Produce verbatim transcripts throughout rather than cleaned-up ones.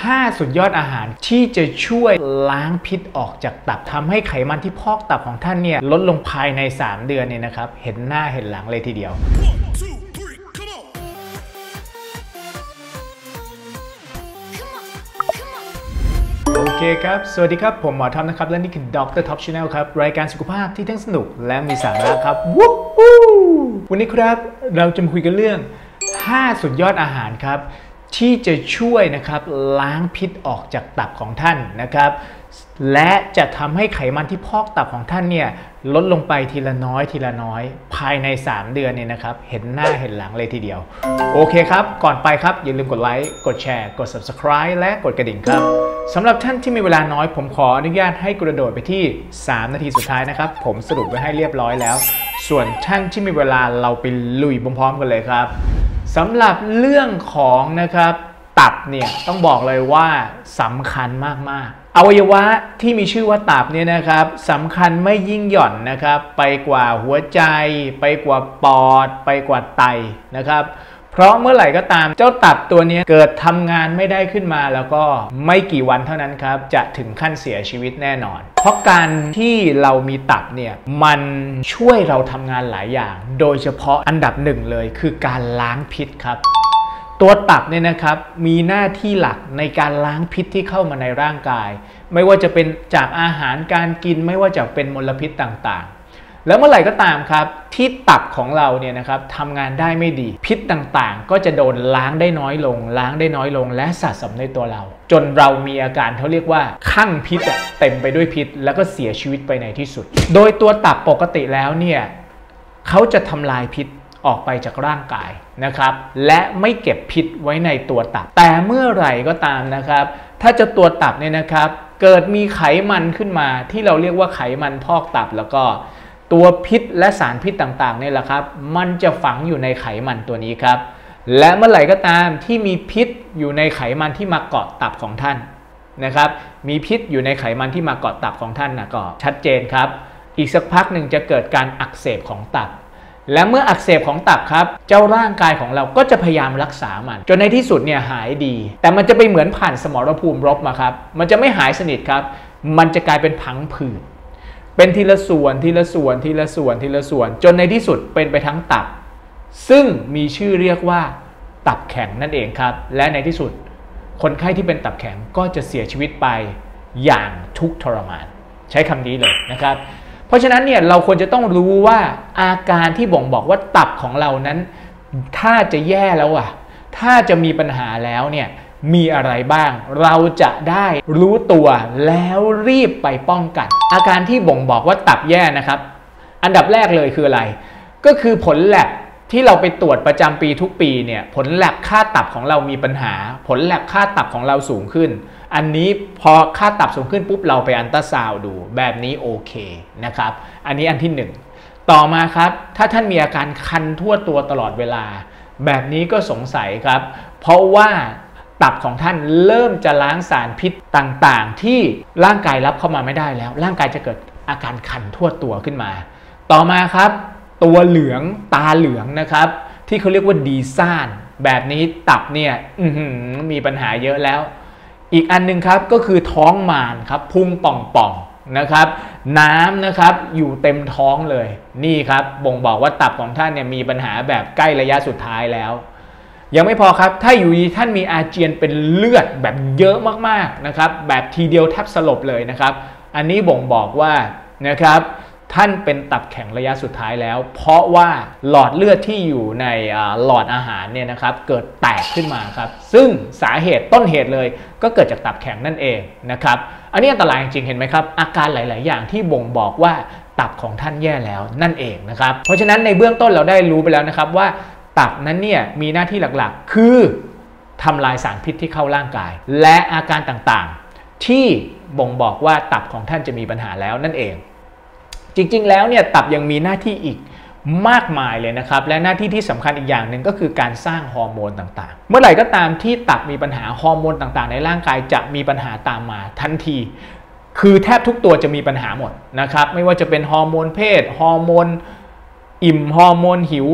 ห้าสุดยอดอาหารที่จะช่วยล้างพิษออกจากตับทำให้ไขมันที่พอกตับของท่านเนี่ยลดลงภายในสามเดือนเนี่ยนะครับเห็นหน้าเห็นหลังเลยทีเดียวโอเคครับสวัสดีครับผมหมอท็อปนะครับและนี่คือด็อกเตอร์ท็อป Channel ครับรายการสุขภาพที่ทั้งสนุกและมีสาระครับวู้ฮู้วันนี้ครับเราจะมาคุยกันเรื่องห้าสุดยอดอาหารครับที่จะช่วยนะครับล้างพิษออกจากตับของท่านนะครับและจะทำให้ไขมันที่พอกตับของท่านเนี่ยลดลงไปทีละน้อยทีละน้อยภายในสามเดือนเนี่ยนะครับเห็นหน้าเห็นหลังเลยทีเดียวโอเคครับก่อนไปครับอย่าลืมกดไลค์กดแชร์กด Subscribe และกดกระดิ่งครับสำหรับท่านที่มีเวลาน้อยผมขออนุญาตให้กระโดดไปที่สามนาทีสุดท้ายนะครับผมสรุปไว้ให้เรียบร้อยแล้วส่วนท่านที่มีเวลาเราไปลุยพร้อมๆกันเลยครับสำหรับเรื่องของนะครับตับเนี่ยต้องบอกเลยว่าสำคัญมากๆอวัยวะที่มีชื่อว่าตับเนี่ยนะครับสำคัญไม่ยิ่งหย่อนนะครับไปกว่าหัวใจไปกว่าปอดไปกว่าไตนะครับเพราะเมื่อไหร่ก็ตามเจ้าตับตัวนี้เกิดทำงานไม่ได้ขึ้นมาแล้วก็ไม่กี่วันเท่านั้นครับจะถึงขั้นเสียชีวิตแน่นอนเพราะการที่เรามีตับเนี่ยมันช่วยเราทำงานหลายอย่างโดยเฉพาะอันดับหนึ่งเลยคือการล้างพิษครับตัวตับเนี่ยนะครับมีหน้าที่หลักในการล้างพิษที่เข้ามาในร่างกายไม่ว่าจะเป็นจากอาหารการกินไม่ว่าจะเป็นมลพิษต่างๆแล้วเมื่อไหร่ก็ตามครับที่ตับของเราเนี่ยนะครับทำงานได้ไม่ดีพิษต่างๆก็จะโดนล้างได้น้อยลงล้างได้น้อยลงและสะสมในตัวเราจนเรามีอาการเขาเรียกว่าคลั่งพิษเต็มไปด้วยพิษแล้วก็เสียชีวิตไปในที่สุดโดยตัวตับปกติแล้วเนี่ยเขาจะทำลายพิษออกไปจากร่างกายนะครับและไม่เก็บพิษไว้ในตัวตับแต่เมื่อไหร่ก็ตามนะครับถ้าจะตัวตับเนี่ยนะครับเกิดมีไขมันขึ้นมาที่เราเรียกว่าไขมันพอกตับแล้วก็ตัวพิษและสารพิษต่างๆนี่แหละครับมันจะฝังอยู่ในไขมันตัวนี้ครับและเมื่อไหร่ก็ตามที่มีพิษอยู่ในไขมันที่มาเกาะตับของท่านนะครับมีพิษอยู่ในไขมันที่มาเกาะตับของท่านนะก็ชัดเจนครับอีกสักพักหนึ่งจะเกิดการอักเสบของตับและเมื่ออักเสบของตับครับเจ้าร่างกายของเราก็จะพยายามรักษามันจนในที่สุดเนี่ยหายดีแต่มันจะไปเหมือนผ่านสมรภูมิรบมาครับมันจะไม่หายสนิทครับมันจะกลายเป็นพังผืดเป็นทีละส่วนทีละส่วนทีละส่วนทีละส่วนจนในที่สุดเป็นไปทั้งตับซึ่งมีชื่อเรียกว่าตับแข็งนั่นเองครับและในที่สุดคนไข้ที่เป็นตับแข็งก็จะเสียชีวิตไปอย่างทุกข์ทรมานใช้คำนี้เลยนะครับเพราะฉะนั้นเนี่ยเราควรจะต้องรู้ว่าอาการที่บ่งบอกว่าตับของเรานั้นถ้าจะแย่แล้วอ่ะถ้าจะมีปัญหาแล้วเนี่ยมีอะไรบ้างเราจะได้รู้ตัวแล้วรีบไปป้องกันอาการที่บ่งบอกว่าตับแย่นะครับอันดับแรกเลยคืออะไรก็คือผลแลบที่เราไปตรวจประจำปีทุกปีเนี่ยผลแลบค่าตับของเรามีปัญหาผลแลบค่าตับของเราสูงขึ้นอันนี้พอค่าตับสูงขึ้นปุ๊บเราไปอัลตราซาวด์ดูแบบนี้โอเคนะครับอันนี้อันที่หนึ่งต่อมาครับถ้าท่านมีอาการคันทั่วตัวตลอดเวลาแบบนี้ก็สงสัยครับเพราะว่าตับของท่านเริ่มจะล้างสารพิษต่างๆที่ร่างกายรับเข้ามาไม่ได้แล้วร่างกายจะเกิดอาการคันทั่วตัวขึ้นมาต่อมาครับตัวเหลืองตาเหลืองนะครับที่เขาเรียกว่าดีซ่านแบบนี้ตับเนี่ยมีปัญหาเยอะแล้วอีกอันนึงครับก็คือท้องมารครับพุงป่องๆนะครับน้ำนะครับอยู่เต็มท้องเลยนี่ครับบ่งบอกว่าตับของท่านเนี่ยมีปัญหาแบบใกล้ระยะสุดท้ายแล้วยังไม่พอครับถ้าอยู่ดีท่านมีอาเจียนเป็นเลือดแบบเยอะมากๆนะครับแบบทีเดียวแทบสลบเลยนะครับอันนี้บ่งบอกว่านะครับท่านเป็นตับแข็งระยะสุดท้ายแล้วเพราะว่าหลอดเลือดที่อยู่ในหลอดอาหารเนี่ยนะครับเกิดแตกขึ้นมาครับซึ่งสาเหตุต้นเหตุเลยก็เกิดจากตับแข็งนั่นเองนะครับอันนี้อันตรายจริงๆเห็นไหมครับอาการหลายๆอย่างที่บ่งบอกว่าตับของท่านแย่แล้วนั่นเองนะครับเพราะฉะนั้นในเบื้องต้นเราได้รู้ไปแล้วนะครับว่าตับนั้นเนี่ยมีหน้าที่หลักๆคือทำลายสารพิษที่เข้าร่างกายและอาการต่างๆที่บ่งบอกว่าตับของท่านจะมีปัญหาแล้วนั่นเองจริงๆแล้วเนี่ยตับยังมีหน้าที่อีกมากมายเลยนะครับและหน้าที่ที่สำคัญอีกอย่างหนึ่งก็คือการสร้างฮอร์โมนต่างๆเมื่อไหร่ก็ตามที่ตับมีปัญหาฮอร์โมนต่างๆในร่างกายจะมีปัญหาตามมาทันทีคือแทบทุกตัวจะมีปัญหาหมดนะครับไม่ว่าจะเป็นฮอร์โมนเพศฮอร์โมนอิ่มฮอร์โมนหิวฮ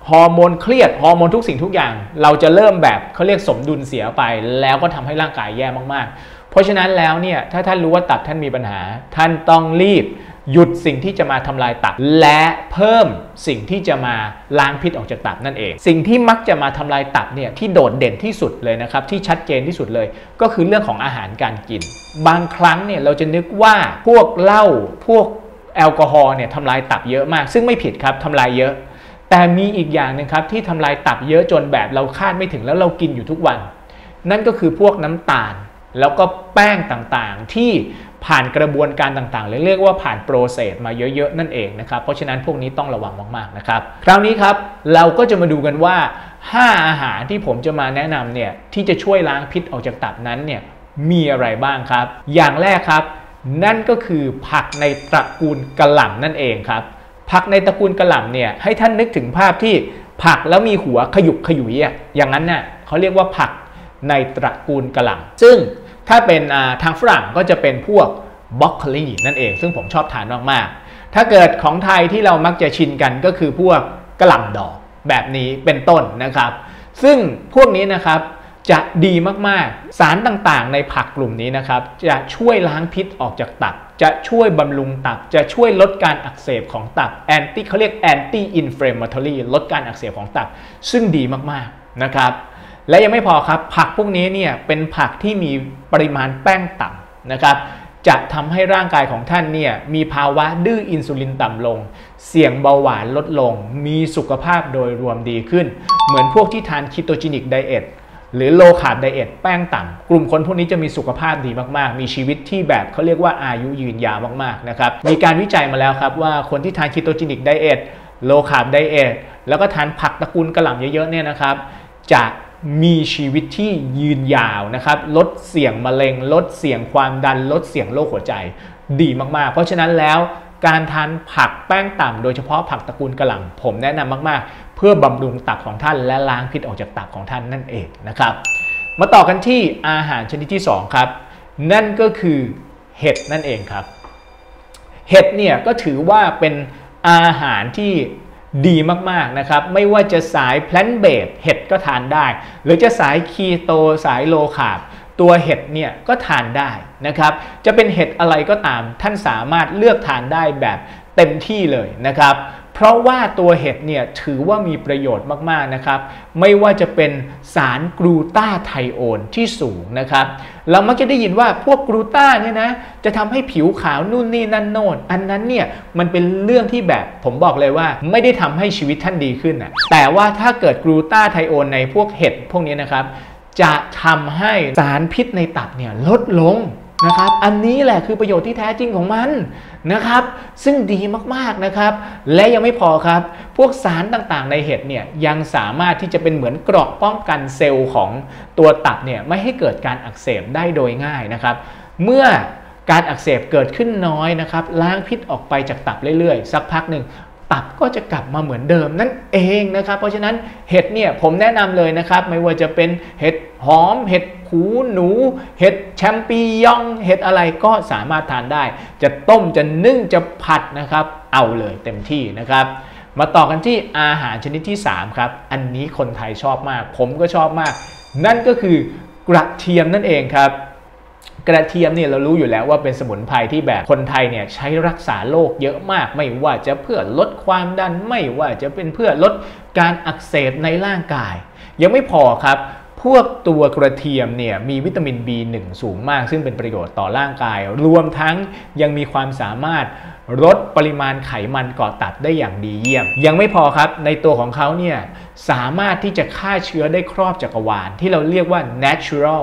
ฮอร์โมนเครียดฮอร์โมนทุกสิ่งทุกอย่างเราจะเริ่มแบบเขาเรียกสมดุลเสียไปแล้วก็ทำให้ร่างกายแย่มากๆเพราะฉะนั้นแล้วเนี่ยถ้าท่านรู้ว่าตับท่านมีปัญหาท่านต้องรีบหยุดสิ่งที่จะมาทำลายตับและเพิ่มสิ่งที่จะมาล้างพิษออกจากตับนั่นเองสิ่งที่มักจะมาทำลายตับเนี่ยที่โดดเด่นที่สุดเลยนะครับที่ชัดเจนที่สุดเลยก็คือเรื่องของอาหารการกินบางครั้งเนี่ยเราจะนึกว่าพวกเหล้าพวกแอลกอฮอล์เนี่ยทำลายตับเยอะมากซึ่งไม่ผิดครับทำลายเยอะแต่มีอีกอย่างนึงครับที่ทำลายตับเยอะจนแบบเราคาดไม่ถึงแล้วเรากินอยู่ทุกวันนั่นก็คือพวกน้ำตาลแล้วก็แป้งต่างๆที่ผ่านกระบวนการต่างๆหรือเรียกว่าผ่านโปรเซสมาเยอะๆนั่นเองนะครับเพราะฉะนั้นพวกนี้ต้องระวังมากๆนะครับคราวนี้ครับเราก็จะมาดูกันว่าห้าอาหารที่ผมจะมาแนะนำเนี่ยที่จะช่วยล้างพิษออกจากตับนั้นเนี่ยมีอะไรบ้างครับอย่างแรกครับนั่นก็คือผักในตระกูลกะหล่ำนั่นเองครับผักในตระกูลกะหล่ำเนี่ยให้ท่านนึกถึงภาพที่ผักแล้วมีหัวขยุกขยุยอ่ะอย่างนั้นน่ะเขาเรียกว่าผักในตระกูลกะหล่ำซึ่งถ้าเป็นทางฝรั่งก็จะเป็นพวกบรอกโคลีนั่นเองซึ่งผมชอบทานมากๆถ้าเกิดของไทยที่เรามักจะชินกันก็คือพวกกะหล่ำดอกแบบนี้เป็นต้นนะครับซึ่งพวกนี้นะครับจะดีมากๆสารต่างๆในผักกลุ่มนี้นะครับจะช่วยล้างพิษออกจากตับจะช่วยบำรุงตับจะช่วยลดการอักเสบของตับแอนตี้เขาเรียกแอนตี้อินฟลามทอรี่ลดการอักเสบของตับซึ่งดีมากๆนะครับและยังไม่พอครับผักพวกนี้เนี่ยเป็นผักที่มีปริมาณแป้งต่ำนะครับจะทำให้ร่างกายของท่านเนี่ยมีภาวะดื้ออินซูลินต่ำลงเสี่ยงเบาหวานลดลงมีสุขภาพโดยรวมดีขึ้นเหมือนพวกที่ทานคีโตจินิกไดเอทหรือโลคาร์บไดเอทแป้งต่ำกลุ่มคนพวกนี้จะมีสุขภาพดีมากๆมีชีวิตที่แบบเขาเรียกว่าอายุยืนยาวมากๆนะครับมีการวิจัยมาแล้วครับว่าคนที่ทานคีโตจินิกไดเอทโลคาร์บไดเอทแล้วก็ทานผักตระกูลกะหล่ำเยอะๆเนี่ยนะครับจะมีชีวิตที่ยืนยาวนะครับลดเสี่ยงมะเร็งลดเสี่ยงความดันลดเสี่ยงโรคหัวใจดีมากๆเพราะฉะนั้นแล้วการทานผักแป้งต่ำโดยเฉพาะผักตระกูลกะหล่ำผมแนะนำมากๆเพื่อบำรุงตับของท่านและล้างพิษออกจากตับของท่านนั่นเองนะครับมาต่อกันที่อาหารชนิดที่สองครับนั่นก็คือเห็ดนั่นเองครับเห็ดเนี่ยก็ถือว่าเป็นอาหารที่ดีมากๆนะครับไม่ว่าจะสายแพลนเบสเห็ดก็ทานได้หรือจะสายคีโตสายโลคาร์บตัวเห็ดเนี่ยก็ทานได้นะครับจะเป็นเห็ดอะไรก็ตามท่านสามารถเลือกทานได้แบบเต็มที่เลยนะครับเพราะว่าตัวเห็ดเนี่ยถือว่ามีประโยชน์มากๆนะครับไม่ว่าจะเป็นสารกลูตาไทโอนที่สูงนะครับเรามักจะได้ยินว่าพวกกลูตาเนี่ยนะจะทำให้ผิวขาวนู่นนี่นั่นโน่นอันนั้นเนี่ยมันเป็นเรื่องที่แบบผมบอกเลยว่าไม่ได้ทำให้ชีวิตท่านดีขึ้นนะแต่ว่าถ้าเกิดกลูตาไทโอนในพวกเห็ดพวกนี้นะครับจะทำให้สารพิษในตับเนี่ยลดลงนะครับอันนี้แหละคือประโยชน์ที่แท้จริงของมันนะครับซึ่งดีมากๆนะครับและยังไม่พอครับพวกสารต่างๆในเห็ดเนี่ยยังสามารถที่จะเป็นเหมือนเกราะป้องกันเซลล์ของตัวตับเนี่ยไม่ให้เกิดการอักเสบได้โดยง่ายนะครับเมื่อการอักเสบเกิดขึ้นน้อยนะครับล้างพิษออกไปจากตับเรื่อยๆสักพักหนึ่งตับก็จะกลับมาเหมือนเดิมนั่นเองนะครับเพราะฉะนั้นเห็ดเนี่ยผมแนะนำเลยนะครับไม่ว่าจะเป็นเห็ดหอมเห็ดหูหนูเห็ดแชมปิญองเห็ดอะไรก็สามารถทานได้จะต้มจะนึ่งจะผัดนะครับเอาเลยเต็มที่นะครับมาต่อกันที่อาหารชนิดที่สามครับอันนี้คนไทยชอบมากผมก็ชอบมากนั่นก็คือกระเทียมนั่นเองครับกระเทียมเนี่ยเรารู้อยู่แล้วว่าเป็นสมุนไพรที่แบบคนไทยเนี่ยใช้รักษาโรคเยอะมากไม่ว่าจะเพื่อลดความดันไม่ว่าจะเป็นเพื่อลดการอักเสบในร่างกายยังไม่พอครับพวกตัวกระเทียมเนี่ยมีวิตามิน บี หนึ่ง สูงมากซึ่งเป็นประโยชน์ต่อร่างกายรวมทั้งยังมีความสามารถลดปริมาณไขมันเกาะตับได้อย่างดีเยี่ยมยังไม่พอครับในตัวของเขาเนี่ยสามารถที่จะฆ่าเชื้อได้ครอบจักรวาลที่เราเรียกว่า natural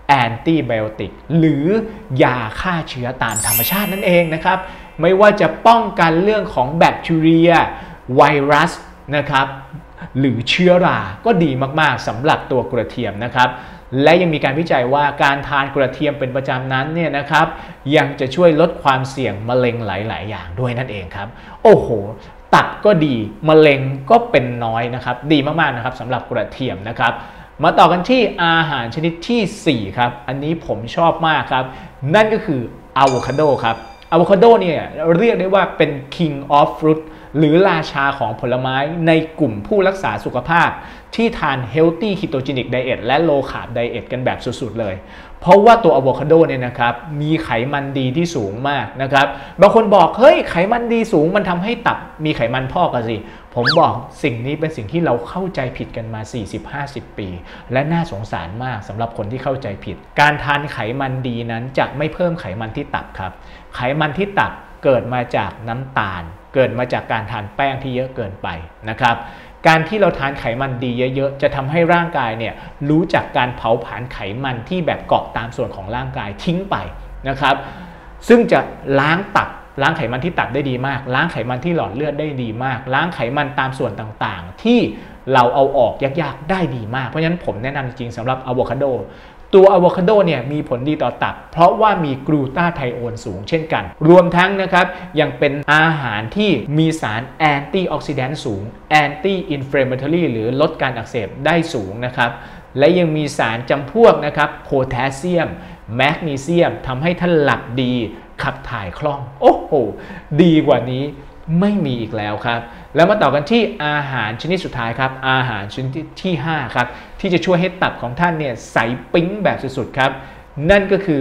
antibiotic หรือยาฆ่าเชื้อตามธรรมชาตินั่นเองนะครับไม่ว่าจะป้องกันเรื่องของแบคทีเรียไวรัสนะครับหรือเชื้อราก็ดีมากๆสำหรับตัวกระเทียมนะครับและยังมีการวิจัยว่าการทานกระเทียมเป็นประจำนั้นเนี่ยนะครับยังจะช่วยลดความเสี่ยงมะเร็งหลายๆอย่างด้วยนั่นเองครับโอ้โหตับก็ดีมะเร็งก็เป็นน้อยนะครับดีมากๆนะครับสำหรับกระเทียมนะครับมาต่อกันที่อาหารชนิดที่สี่ครับอันนี้ผมชอบมากครับนั่นก็คืออะโวคาโดครับอะโวคาโดเนี่ยเรียกได้ว่าเป็น king of fruit หรือราชาของผลไม้ในกลุ่มผู้รักษาสุขภาพที่ทาน Healthy Ketogenic Diet และ Low Carb Diet กันแบบสุดๆเลยเพราะว่าตัวอะโวคาโดเนี่ยนะครับมีไขมันดีที่สูงมากนะครับบางคนบอกเฮ้ยไขมันดีสูงมันทำให้ตับมีไขมันพอกกันสิผมบอกสิ่งนี้เป็นสิ่งที่เราเข้าใจผิดกันมา สี่สิบห้าสิบ ปีและน่าสงสารมากสำหรับคนที่เข้าใจผิดการทานไขมันดีนั้นจะไม่เพิ่มไขมันที่ตับครับไขมันที่ตับเกิดมาจากน้ำตาลเกิดมาจากการทานแป้งที่เยอะเกินไปนะครับการที่เราทานไขมันดีเยอะๆจะทำให้ร่างกายเนี่ยรู้จักการเผาผลาญไขมันที่แบบเกาะตามส่วนของร่างกายทิ้งไปนะครับซึ่งจะล้างตับล้างไขมันที่ตับได้ดีมากล้างไขมันที่หลอดเลือดได้ดีมากล้างไขมันตามส่วนต่างๆที่เราเอาออกยากๆได้ดีมากเพราะฉะนั้นผมแนะนำจริงๆสำหรับอะโวคาโดตัวอะโวคาโดเนี่ยมีผลดีต่อตับเพราะว่ามีกลูตาไทโอนสูงเช่นกันรวมทั้งนะครับยังเป็นอาหารที่มีสารแอนตี้ออกซิแดนต์สูงแอนตี้อินฟลามาทอรี่หรือลดการอักเสบได้สูงนะครับและยังมีสารจำพวกนะครับโพแทสเซียมแมกนีเซียมทำให้ท่านหลับดีขับถ่ายคล่องโอ้โหดีกว่านี้ไม่มีอีกแล้วครับแล้วมาต่อกันที่อาหารชนิดสุดท้ายครับอาหารชนิดที่ห้าครับที่จะช่วยให้ตับของท่านเนี่ยใสปิ๊งแบบสุดๆครับนั่นก็คือ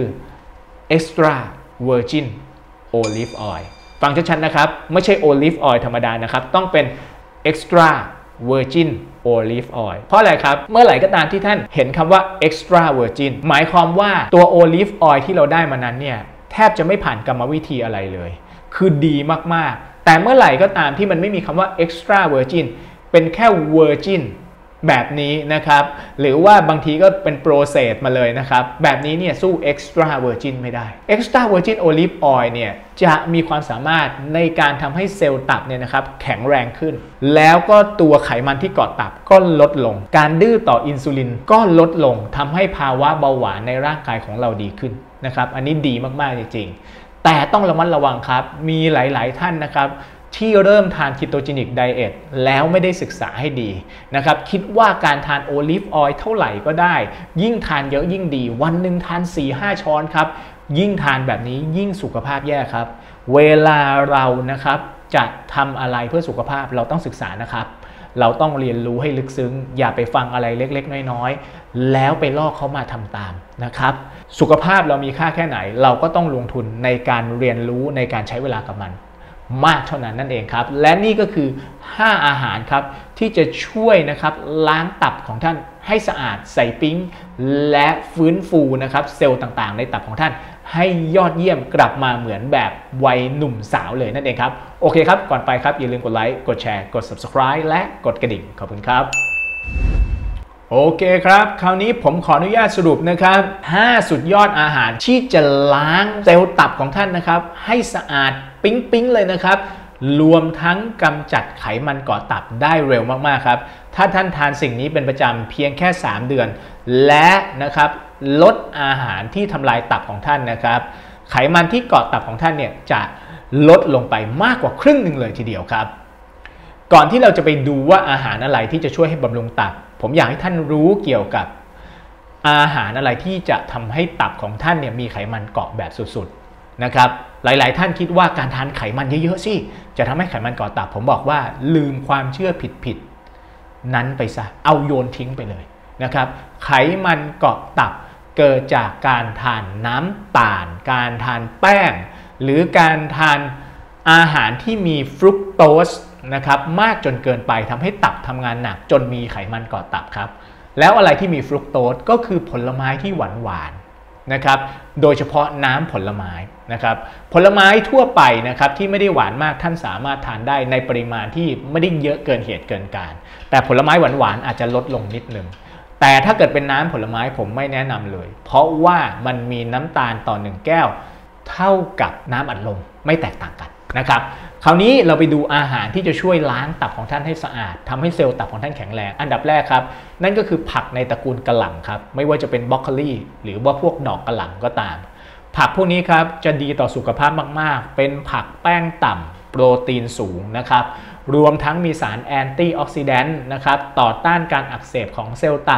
extra virgin olive oil ฟังชัดๆนะครับไม่ใช่ olive oil ธรรมดานะครับต้องเป็น extra virgin olive oil เพราะอะไรครับเมื่อไหร่ก็ตามที่ท่านเห็นคำว่า extra virgin หมายความว่าตัว olive oil ที่เราได้มานั้นเนี่ยแทบจะไม่ผ่านกรรมวิธีอะไรเลยคือดีมากๆแต่เมื่อไหร่ก็ตามที่มันไม่มีคำว่า extra virgin เป็นแค่ virgin แบบนี้นะครับหรือว่าบางทีก็เป็น process มาเลยนะครับแบบนี้เนี่ยสู้ extra virgin ไม่ได้ extra virgin olive oil เนี่ยจะมีความสามารถในการทำให้เซลล์ตับเนี่ยนะครับแข็งแรงขึ้นแล้วก็ตัวไขมันที่เกาะตับก็ลดลงการดื้อต่ออินซูลินก็ลดลงทำให้ภาวะเบาหวานในร่างกายของเราดีขึ้นนะครับอันนี้ดีมากๆจริงๆแต่ต้องระมัดระวังครับมีหลายๆท่านนะครับที่เริ่มทาน Ketogenic Diet แล้วไม่ได้ศึกษาให้ดีนะครับคิดว่าการทานโอลิฟออยล์เท่าไหร่ก็ได้ยิ่งทานเยอะยิ่งดีวันหนึ่งทาน สี่ห้า ช้อนครับยิ่งทานแบบนี้ยิ่งสุขภาพแย่ครับเวลาเรานะครับจะทำอะไรเพื่อสุขภาพเราต้องศึกษานะครับเราต้องเรียนรู้ให้ลึกซึ้งอย่าไปฟังอะไรเล็กๆน้อยๆแล้วไปลอกเขามาทำตามนะครับสุขภาพเรามีค่าแค่ไหนเราก็ต้องลงทุนในการเรียนรู้ในการใช้เวลากับมันมากเท่านั้นนั่นเองครับและนี่ก็คือห้าอาหารครับที่จะช่วยนะครับล้างตับของท่านให้สะอาดใสปิ๊งและฟื้นฟูนะครับเซลล์ต่างๆในตับของท่านให้ยอดเยี่ยมกลับมาเหมือนแบบวัยหนุ่มสาวเลยนั่นเองครับโอเคครับก่อนไปครับอย่าลืมกดไลค์กดแชร์กด ซับสไครบ์ และกดกระดิ่งขอบคุณครับโอเคครับคราวนี้ผมขออนุญาตสรุปนะครับห้าสุดยอดอาหารที่จะล้างเซลล์ตับของท่านนะครับให้สะอาดปิ๊งๆเลยนะครับรวมทั้งกำจัดไขมันเกาะตับได้เร็วมากๆครับถ้าท่านทานสิ่งนี้เป็นประจำเพียงแค่สามเดือนและนะครับลดอาหารที่ทำลายตับของท่านนะครับไขมันที่เกาะตับของท่านเนี่ยจะลดลงไปมากกว่าครึ่งหนึ่งเลยทีเดียวครับก่อนที่เราจะไปดูว่าอาหารอะไรที่จะช่วยให้บำรุงตับผมอยากให้ท่านรู้เกี่ยวกับอาหารอะไรที่จะทำให้ตับของท่านเนี่ยมีไขมันเกาะแบบสุดๆนะครับหลายๆท่านคิดว่าการทานไขมันเยอะๆสิจะทำให้ไขมันเกาะตับผมบอกว่าลืมความเชื่อผิดๆนั้นไปซะเอาโยนทิ้งไปเลยนะครับไขมันเกาะตับเกิดจากการทานน้ำตาลการทานแป้งหรือการทานอาหารที่มีฟรุกโตสนะครับมากจนเกินไปทำให้ตับทำงานหนักจนมีไขมันเกาะตับครับแล้วอะไรที่มีฟรุกโตสก็คือผลไม้ที่หวานหวานนะครับโดยเฉพาะน้ำผลไม้นะครับผลไม้ทั่วไปนะครับที่ไม่ได้หวานมากท่านสามารถทานได้ในปริมาณที่ไม่ได้เยอะเกินเหตุเกินการแต่ผลไม้หวานๆอาจจะลดลงนิดนึงแต่ถ้าเกิดเป็นน้ำผลไม้ผมไม่แนะนำเลยเพราะว่ามันมีน้ำตาลต่อหนึ่งแก้วเท่ากับน้ำอัดลมไม่แตกต่างกันนะครับคราวนี้เราไปดูอาหารที่จะช่วยล้างตับของท่านให้สะอาดทำให้เซลล์ตับของท่านแข็งแรงอันดับแรกครับนั่นก็คือผักในตระกูลกะหล่ำครับไม่ว่าจะเป็นบรอกโคลีหรือว่าพวกดอกกะหล่ำก็ตามผักพวกนี้ครับจะดีต่อสุขภาพมากๆเป็นผักแป้งต่ำโปรตีนสูงนะครับรวมทั้งมีสารแอนตี้ออกซิแดนต์นะครับต่อต้านการอักเสบของเซลล์ตับ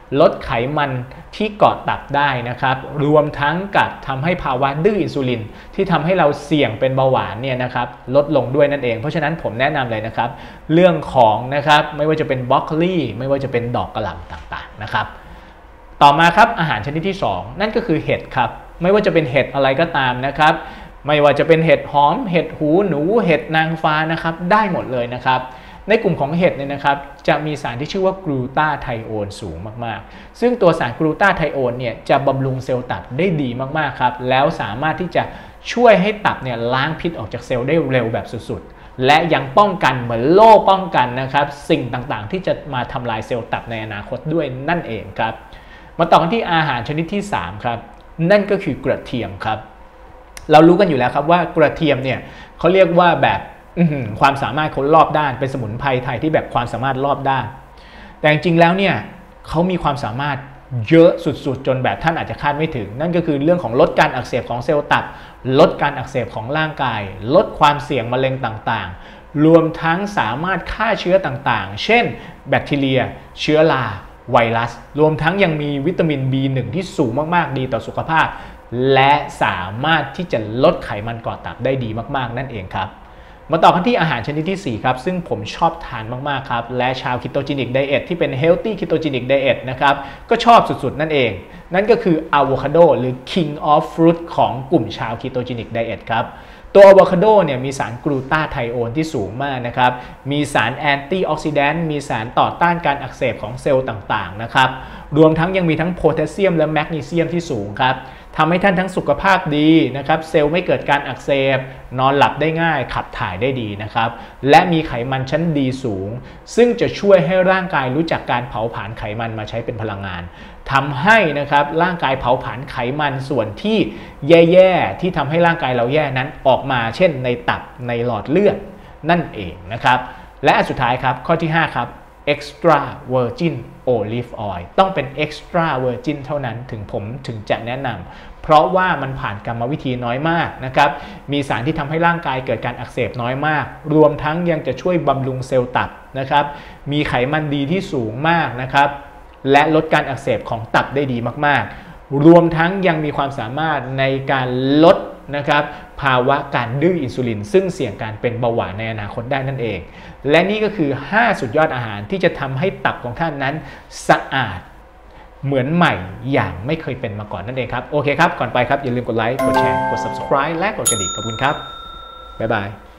ลดไขมันที่เกาะตับได้นะครับรวมทั้งกับทำให้ภาวะดื้ออินซูลินที่ทำให้เราเสี่ยงเป็นเบาหวานเนี่ยนะครับลดลงด้วยนั่นเองเพราะฉะนั้นผมแนะนำเลยนะครับเรื่องของนะครับไม่ว่าจะเป็นบรอกโคลีไม่ว่าจะเป็นดอกกระหล่ำต่างๆนะครับต่อมาครับอาหารชนิดที่สองนั่นก็คือเห็ดครับไม่ว่าจะเป็นเห็ดอะไรก็ตามนะครับไม่ว่าจะเป็นเห็ดหอมเห็ดหูหนูเห็ดนางฟ้านะครับได้หมดเลยนะครับในกลุ่มของเห็ดเนี่ยนะครับจะมีสารที่ชื่อว่ากลูตาไทโอนสูงมากๆซึ่งตัวสารกลูตาไทโอนเนี่ยจะบำรุงเซลล์ตับได้ดีมากๆครับแล้วสามารถที่จะช่วยให้ตับเนี่ยล้างพิษออกจากเซลล์ได้เร็วแบบสุดๆและยังป้องกันเหมือนโล่ป้องกันนะครับสิ่งต่างๆที่จะมาทำลายเซลล์ตับในอนาคตด้วยนั่นเองครับมาต่อกันที่อาหารชนิดที่สามครับนั่นก็คือกระเทียมครับเรารู้กันอยู่แล้วครับว่ากระเทียมเนี่ยเขาเรียกว่าแบบความสามารถเขารอบด้านเป็นสมุนไพรไทยที่แบบความสามารถรอบด้านแต่จริงๆแล้วเนี่ยเขามีความสามารถเยอะสุดๆจนแบบท่านอาจจะคาดไม่ถึงนั่นก็คือเรื่องของลดการอักเสบของเซลล์ตับลดการอักเสบของร่างกายลดความเสี่ยงมะเร็งต่างๆรวมทั้งสามารถฆ่าเชื้อต่างๆเช่นแบคทีเรียเชื้อราไวรัสรวมทั้งยังมีวิตามิน บี หนึ่ง ที่สูงมากๆดีต่อสุขภาพและสามารถที่จะลดไขมันก่อตับได้ดีมากๆนั่นเองครับมาต่อกันที่อาหารชนิดที่สี่ครับซึ่งผมชอบทานมากๆครับและชาว Ketogenic Diet ที่เป็น Healthy Ketogenic Diet นะครับก็ชอบสุดๆนั่นเองนั่นก็คืออะโวคาโดหรือ King of Fruit ของกลุ่มชาว Ketogenic Diet ครับตัวอะโวคาโดเนี่ยมีสารกลูตาไทโอนที่สูงมากนะครับมีสารแอนตี้ออกซิแดนต์มีสารต่อต้านการอักเสบของเซลล์ต่างๆนะครับรวมทั้งยังมีทั้งโพแทสเซียมและแมกนีเซียมที่สูงครับทำให้ท่านทั้งสุขภาพดีนะครับเซลล์ไม่เกิดการอักเสบนอนหลับได้ง่ายขับถ่ายได้ดีนะครับและมีไขมันชั้นดีสูงซึ่งจะช่วยให้ร่างกายรู้จักการเผาผลาญไขมันมาใช้เป็นพลังงานทำให้นะครับร่างกายเผาผลาญไขมันส่วนที่แย่ๆที่ทำให้ร่างกายเราแย่นั้นออกมาเช่นในตับในหลอดเลือดนั่นเองนะครับและอันสุดท้ายครับข้อที่ห้าครับ extra virgin olive oil ต้องเป็น extra virgin เท่านั้นถึงผมถึงจะแนะนำเพราะว่ามันผ่านกรรมวิธีน้อยมากนะครับมีสารที่ทำให้ร่างกายเกิดการอักเสบน้อยมากรวมทั้งยังจะช่วยบำรุงเซลล์ตับนะครับมีไขมันดีที่สูงมากนะครับและลดการอักเสบของตับได้ดีมากๆรวมทั้งยังมีความสามารถในการลดนะครับภาวะการดื้ออินซูลินซึ่งเสี่ยงการเป็นเบาหวานในอนาคตได้นั่นเองและนี่ก็คือห้าสุดยอดอาหารที่จะทำให้ตับของท่านนั้นสะอาดเหมือนใหม่อย่างไม่เคยเป็นมาก่อนนั่นเองครับโอเคครับก่อนไปครับอย่าลืมกดไลค์กดแชร์กด ซับสไครบ์ และกดกระดิ่งขอบคุณครับบ๊ายบาย